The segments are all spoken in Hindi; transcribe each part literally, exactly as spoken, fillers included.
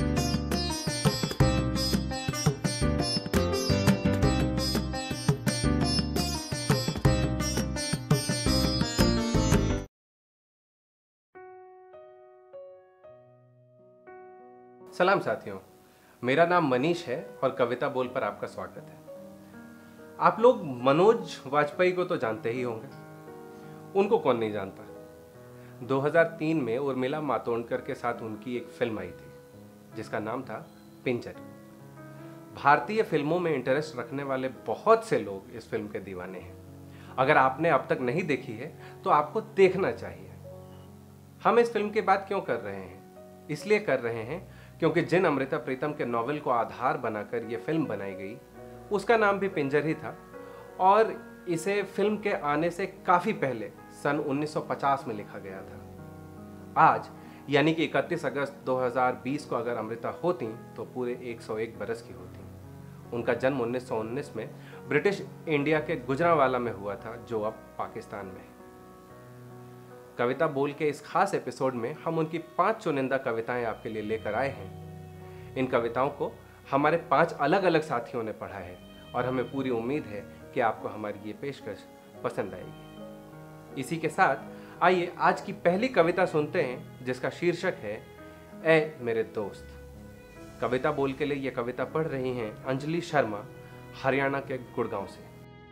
सलाम साथियों, मेरा नाम मनीष है और कविता बोल पर आपका स्वागत है। आप लोग मनोज वाजपेयी को तो जानते ही होंगे, उनको कौन नहीं जानता। दो हज़ार तीन में उर्मिला मातोंडकर के साथ उनकी एक फिल्म आई थी जिसका नाम था पिंजर। भारतीय फिल्मों में इंटरेस्ट रखने वाले बहुत से लोग इस फिल्म के दीवाने हैं। अगर आपने अब तक नहीं देखी है तो आपको देखना चाहिए। हम इस फिल्म की बात क्यों कर रहे हैं? इसलिए कर रहे हैं क्योंकि जिन अमृता प्रीतम के नॉवेल को आधार बनाकर यह फिल्म बनाई गई उसका नाम भी पिंजर ही था और इसे फिल्म के आने से काफी पहले सन उन्नीस सौ पचास में लिखा गया था। आज यानी कि इकतीस अगस्त दो हज़ार बीस को अगर अमृता होती तो पूरे एक सौ एक बरस की होती। उनका जन्म उन्नीस सौ उन्नीस में ब्रिटिश इंडिया के गुजरांवाला में हुआ था जो अब पाकिस्तान में है। कविता बोल के इस खास एपिसोड में हम उनकी पांच चुनिंदा कविताएं आपके लिए लेकर आए हैं। इन कविताओं को हमारे पांच अलग अलग साथियों ने पढ़ा है और हमें पूरी उम्मीद है कि आपको हमारी ये पेशकश पसंद आएगी। इसी के साथ आइए आज की पहली कविता सुनते हैं जिसका शीर्षक है ऐ मेरे दोस्त। कविता बोल के लिए ये कविता पढ़ रही हैं अंजलि शर्मा, हरियाणा के गुड़गांव से।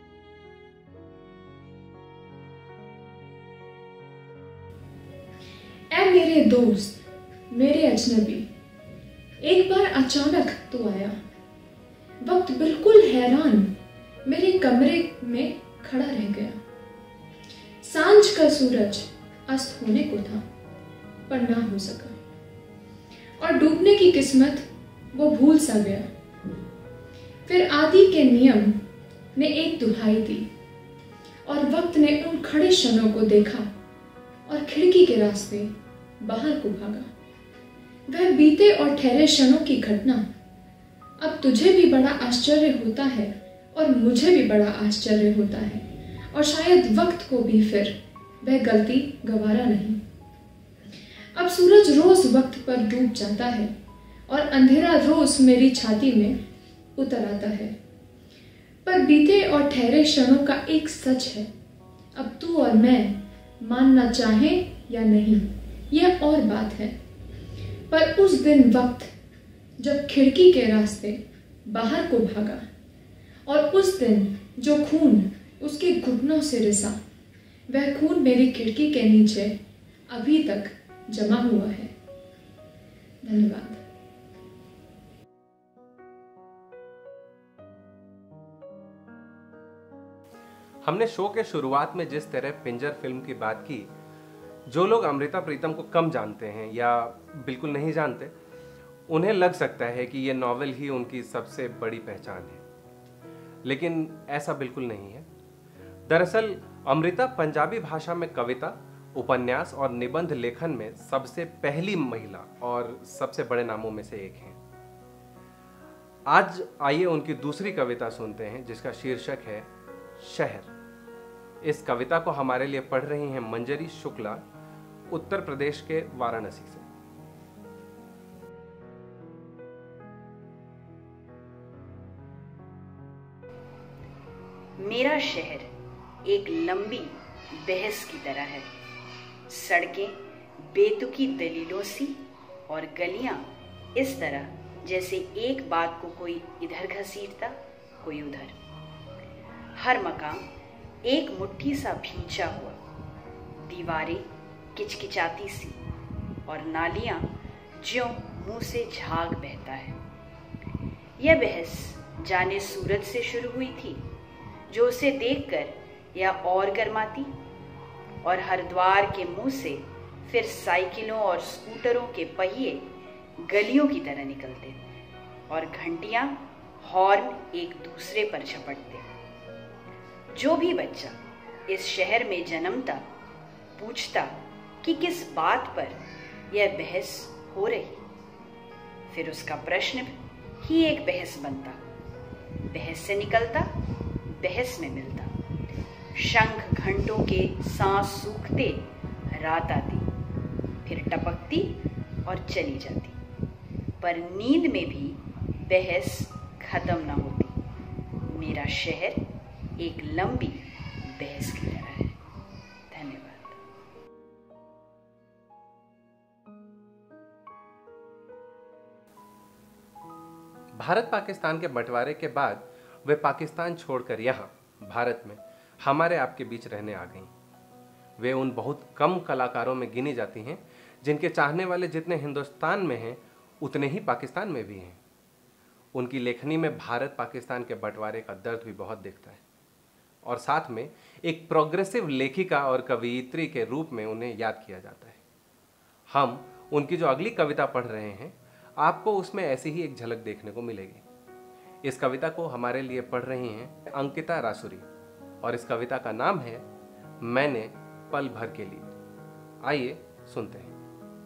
ऐ मेरे दोस्त, मेरे अजनबी, एक बार अचानक तो आया। वक्त बिल्कुल हैरान मेरे कमरे में खड़ा रह गया। सांझ का सूरज अस्त होने को था पर ना हो सका और डूबने की किस्मत वो भूल सा गया। फिर आदि के नियम ने एक दुहाई दी और वक्त ने उन खड़े क्षणों को देखा और खिड़की के रास्ते बाहर को भागा। वह बीते और ठहरे क्षणों की घटना अब तुझे भी बड़ा आश्चर्य होता है और मुझे भी बड़ा आश्चर्य होता है और शायद वक्त को भी फिर वह गलती गवारा नहीं। अब सूरज रोज वक्त पर डूब जाता है और अंधेरा रोज मेरी छाती में उतर आता है। पर बीते और ठहरे क्षणों का एक सच है, अब तू और मैं मानना चाहें या नहीं यह और बात है। पर उस दिन वक्त जब खिड़की के रास्ते बाहर को भागा और उस दिन जो खून उसके घुटनों से रिसा, वह खून मेरी खिड़की के नीचे अभी तक जमा हुआ है। धन्यवाद। हमने शो के शुरुआत में जिस तरह पिंजर फिल्म की बात की, जो लोग अमृता प्रीतम को कम जानते हैं या बिल्कुल नहीं जानते, उन्हें लग सकता है कि यह नॉवेल ही उनकी सबसे बड़ी पहचान है, लेकिन ऐसा बिल्कुल नहीं है। दरअसल अमृता पंजाबी भाषा में कविता, उपन्यास और निबंध लेखन में सबसे पहली महिला और सबसे बड़े नामों में से एक हैं। आज आइए उनकी दूसरी कविता सुनते हैं जिसका शीर्षक है शहर। इस कविता को हमारे लिए पढ़ रही हैं मंजरी शुक्ला, उत्तर प्रदेश के वाराणसी से। मेरा शहर एक लंबी बहस की तरह है। सड़कें बेतुकी दलीलों सी और गलियां इस तरह जैसे एक बात को कोई इधर घसीटता कोई उधर। हर मकान एक मुट्ठी सा भींचा हुआ, दीवारें किचकिचाती सी और नालियां ज्यों मुंह से झाग बहता है। यह बहस जाने सूरज से शुरू हुई थी जो उसे देखकर या और गर्माती, और हरिद्वार के मुंह से फिर साइकिलों और स्कूटरों के पहिए गलियों की तरह निकलते और घंटियां हॉर्न एक दूसरे पर झपटते। जो भी बच्चा इस शहर में जन्मता पूछता कि किस बात पर यह बहस हो रही, फिर उसका प्रश्न ही एक बहस बनता। बहस से निकलता, बहस में मिलता। शंख घंटों के सांस सूखते रात आती, फिर टपकती और चली जाती। पर नींद में भी बहस खत्म ना होती। मेरा शहर एक लंबी बहस की तरह है। धन्यवाद। भारत पाकिस्तान के बंटवारे के बाद वे पाकिस्तान छोड़कर यहाँ भारत में हमारे आपके बीच रहने आ गईं। वे उन बहुत कम कलाकारों में गिनी जाती हैं जिनके चाहने वाले जितने हिंदुस्तान में हैं उतने ही पाकिस्तान में भी हैं। उनकी लेखनी में भारत पाकिस्तान के बंटवारे का दर्द भी बहुत दिखता है और साथ में एक प्रोग्रेसिव लेखिका और कवयित्री के रूप में उन्हें याद किया जाता है। हम उनकी जो अगली कविता पढ़ रहे हैं आपको उसमें ऐसी ही एक झलक देखने को मिलेगी। इस कविता को हमारे लिए पढ़ रही हैं अंकिता रासुरी और इस कविता का नाम है मैंने पल भर के लिए। आइए सुनते हैं।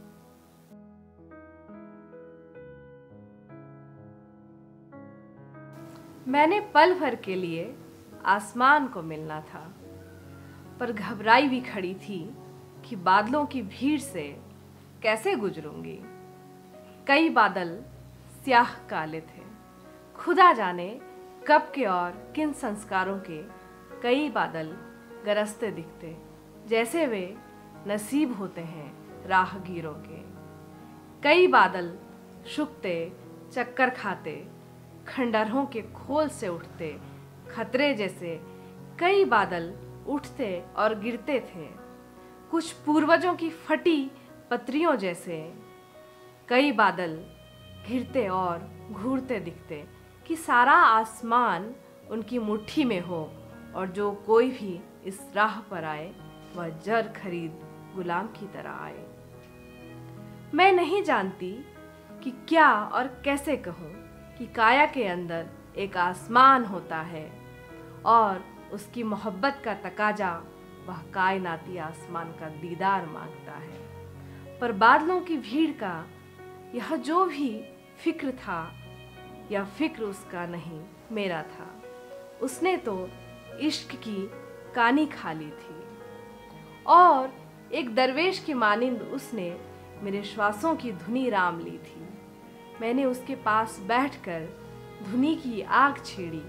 मैंने पल भर के लिए आसमान को मिलना था, पर घबराई भी खड़ी थी कि बादलों की भीड़ से कैसे गुजरूंगी। कई बादल स्याह काले थे, खुदा जाने कब के और किन संस्कारों के। कई बादल गरजते दिखते जैसे वे नसीब होते हैं राहगीरों के। कई बादल शुकते चक्कर खाते खंडहरों के खोल से उठते खतरे जैसे। कई बादल उठते और गिरते थे कुछ पूर्वजों की फटी पत्रियों जैसे। कई बादल घिरते और घूरते दिखते कि सारा आसमान उनकी मुट्ठी में हो और जो कोई भी इस राह पर आए वह जर खरीद गुलाम की तरह आए। मैं नहीं जानती कि क्या और कैसे कहूँ कि काया के अंदर एक आसमान होता है और उसकी मोहब्बत का तकाजा वह कायनाती आसमान का दीदार मांगता है। पर बादलों की भीड़ का यह जो भी फिक्र था, यह फिक्र उसका नहीं मेरा था। उसने तो इश्क की कानी खा ली थी और एक दरवेश की मानिंद उसने मेरे श्वासों की धुनी राम ली थी। मैंने उसके पास बैठकर धुनी की आग छेड़ी,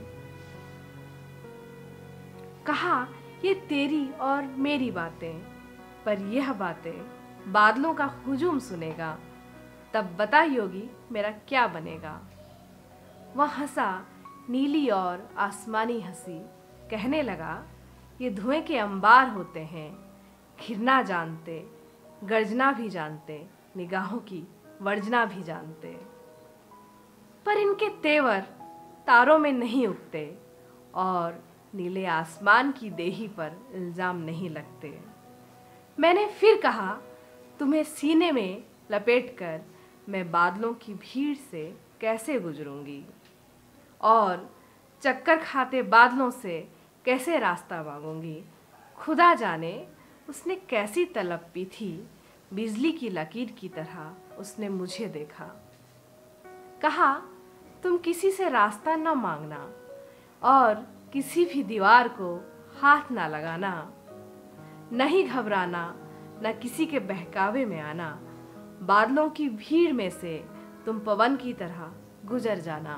कहा ये तेरी और मेरी बातें, पर यह बातें बादलों का हुजूम सुनेगा, तब बता योगी मेरा क्या बनेगा। वह हंसा नीली और आसमानी हंसी, कहने लगा ये धुएं के अंबार होते हैं, घिरना जानते गर्जना भी जानते, निगाहों की वर्जना भी जानते। पर इनके तेवर तारों में नहीं उगते और नीले आसमान की देही पर इल्जाम नहीं लगते। मैंने फिर कहा तुम्हें सीने में लपेटकर मैं बादलों की भीड़ से कैसे गुजरूंगी और चक्कर खाते बादलों से कैसे रास्ता मांगूंगी। खुदा जाने उसने कैसी तलब पी थी, बिजली की लकीर की तरह उसने मुझे देखा। कहा तुम किसी से रास्ता न मांगना और किसी भी दीवार को हाथ ना लगाना, नहीं घबराना न किसी के बहकावे में आना। बादलों की भीड़ में से तुम पवन की तरह गुजर जाना।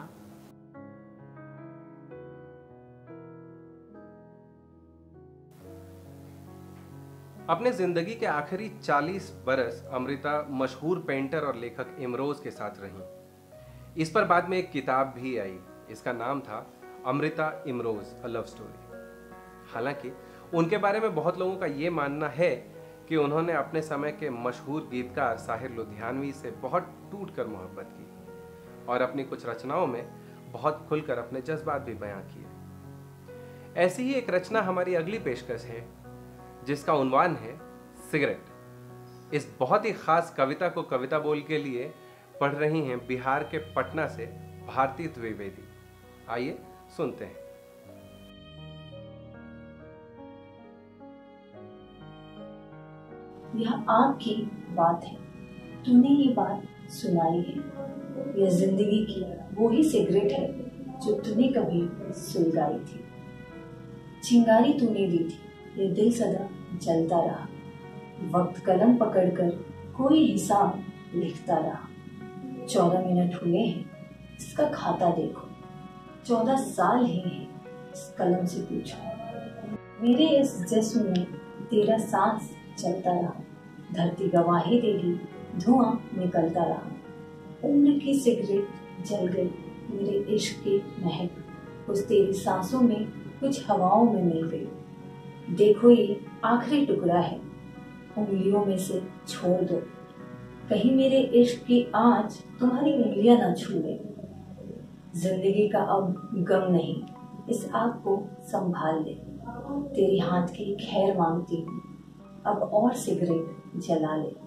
अपने जिंदगी के आखिरी चालीस बरस अमृता मशहूर पेंटर और लेखक इमरोज के साथ रहीं। इस पर बाद में एक किताब भी आई, इसका नाम था Amrita Imroz a love story. हालांकि उनके बारे में बहुत लोगों का ये मानना है कि उन्होंने अपने समय के मशहूर गीतकार साहिर लुधियानवी से बहुत टूटकर मोहब्बत की और अपनी कुछ रचनाओं में बहुत खुलकर अपने जज्बात भी बयां किए। ऐसी ही एक रचना हमारी अगली पेशकश है जिसका उन्वान है सिगरेट। इस बहुत ही खास कविता को कविता बोल के लिए पढ़ रही हैं बिहार के पटना से भारती द्विवेदी। आइए सुनते हैं। यह आपकी बात है, तूने ये बात सुनाई है। यह जिंदगी की वो ही सिगरेट है जो तूने कभी सुलगाई थी। चिंगारी तूने दी थी, ये दिल सदा जलता रहा। वक्त कलम पकड़कर कोई हिसाब लिखता रहा। चौदह मिनट हुए हैं, इसका खाता देखो। चौदह साल ही हैं, इस कलम से पूछो। मेरे इस जिस्म में तेरा सांस चलता रहा, धरती गवाही देगी, धुआं निकलता रहा। उम्र की सिगरेट जल गई, मेरे इश्क की महक कुछ तेरी सांसों में, कुछ हवाओं में मिल गई। देखो ये आखिरी टुकड़ा है, उंगलियों में से छोड़ दो, कहीं मेरे इश्क की आँच तुम्हारी उंगलियां ना छू ले। जिंदगी का अब गम नहीं, इस आग को संभाल ले। तेरे हाथ की खैर मांगती हूँ, अब और सिगरेट जला ले।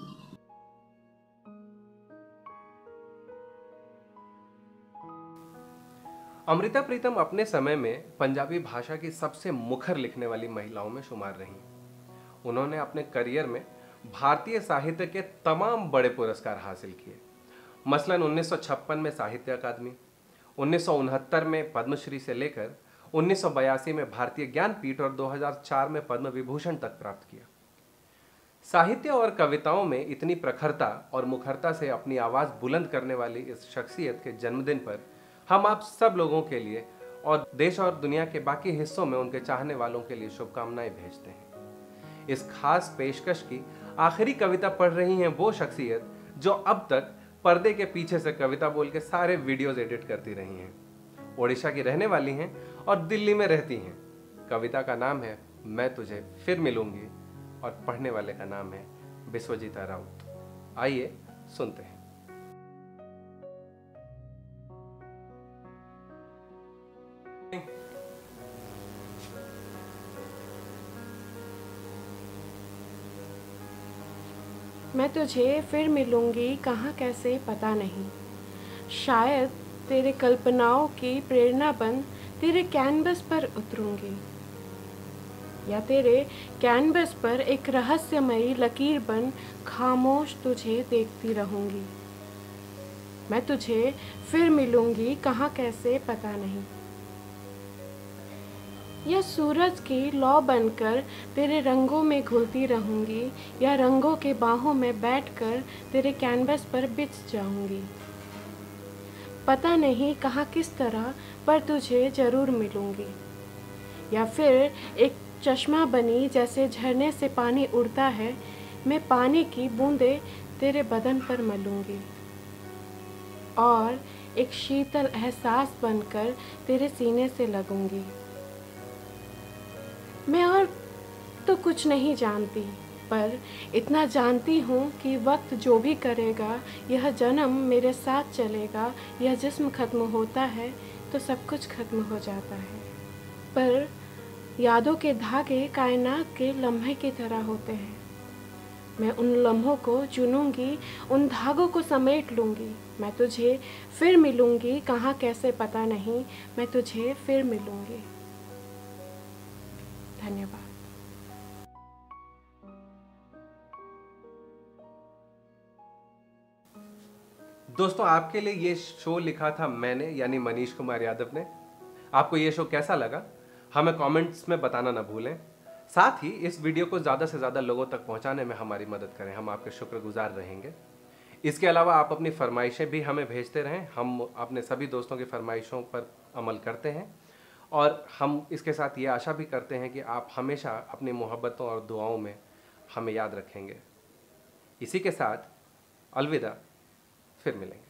अमृता प्रीतम अपने समय में पंजाबी भाषा की सबसे मुखर लिखने वाली महिलाओं में शुमार रहीं। उन्होंने अपने करियर में भारतीय साहित्य के तमाम बड़े पुरस्कार हासिल किए। मसलन उन्नीस सौ छप्पन में साहित्य अकादमी, उन्नीस सौ उनहत्तर में पद्मश्री से लेकर उन्नीस सौ बयासी में भारतीय ज्ञानपीठ और दो हज़ार चार में पद्म विभूषण तक प्राप्त किया। साहित्य और कविताओं में इतनी प्रखरता और मुखरता से अपनी आवाज़ बुलंद करने वाली इस शख्सियत के जन्मदिन पर हम आप सब लोगों के लिए और देश और दुनिया के बाकी हिस्सों में उनके चाहने वालों के लिए शुभकामनाएं भेजते हैं। इस खास पेशकश की आखिरी कविता पढ़ रही हैं वो शख्सियत जो अब तक पर्दे के पीछे से कविता बोल के सारे वीडियोज एडिट करती रही हैं। ओडिशा की रहने वाली हैं और दिल्ली में रहती हैं। कविता का नाम है मैं तुझे फिर मिलूंगी और पढ़ने वाले का नाम है विश्वजीता राउत। आइए सुनते हैं। मैं तुझे फिर मिलूंगी कहाँ कैसे पता नहीं, शायद तेरे कल्पनाओं की प्रेरणा बन तेरे कैनवस पर उतरूंगी, या तेरे कैनवस पर एक रहस्यमयी लकीर बन खामोश तुझे देखती रहूंगी। मैं तुझे फिर मिलूंगी कहाँ कैसे पता नहीं, या सूरज की लौ बनकर तेरे रंगों में घुलती रहूंगी, या रंगों के बाहों में बैठकर तेरे कैनवस पर बिछ जाऊंगी। पता नहीं कहाँ किस तरह पर तुझे जरूर मिलूंगी, या फिर एक चश्मा बनी जैसे झरने से पानी उड़ता है, मैं पानी की बूंदें तेरे बदन पर मलूंगी, और एक शीतल एहसास बनकर तेरे सीने से लगूंगी। मैं और तो कुछ नहीं जानती, पर इतना जानती हूँ कि वक्त जो भी करेगा, यह जन्म मेरे साथ चलेगा। यह जिस्म खत्म होता है तो सब कुछ खत्म हो जाता है, पर यादों के धागे कायनात के लम्हे की तरह होते हैं। मैं उन लम्हों को चुनूंगी, उन धागों को समेट लूँगी। मैं तुझे फिर मिलूँगी कहाँ कैसे पता नहीं, मैं तुझे फिर मिलूँगी। धन्यवाद। दोस्तों, आपके लिए ये शो लिखा था मैंने, यानी मनीष कुमार यादव ने। आपको ये शो कैसा लगा हमें कमेंट्स में बताना ना भूलें। साथ ही इस वीडियो को ज़्यादा से ज़्यादा लोगों तक पहुंचाने में हमारी मदद करें, हम आपके शुक्रगुजार रहेंगे। इसके अलावा आप अपनी फरमाइशें भी हमें भेजते रहें, हम अपने सभी दोस्तों की फरमाइशों पर अमल करते हैं, और हम इसके साथ ये आशा भी करते हैं कि आप हमेशा अपनी मोहब्बतों और दुआओं में हमें याद रखेंगे। इसी के साथ अलविदा, फिर मिलेंगे।